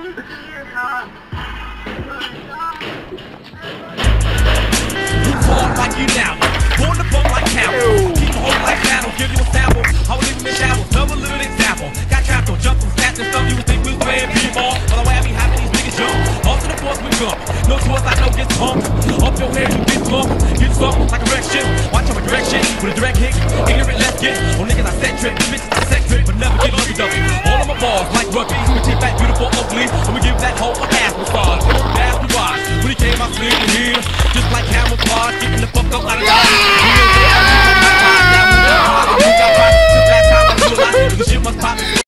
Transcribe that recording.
Like you now, born to fuck like camel. Keep a hold like battle, give you a sample. I will leave them in shambles, love a little example. Got trapped on jump from stats and stuff. You would think we was playing b-ball. By the way I be having these niggas jump. Off to the force we jump. No choice, I know gets pumped. Up your head, you get slumped. Get slumped like a wreck shit. Watch out with direction with a direct hit. Ignorant, let's get. On niggas I set trip, bitches I set trip, but never get lovey-dovey. All of my balls like rugby. We take that beautiful ugly, and we give that hoe a ass massage.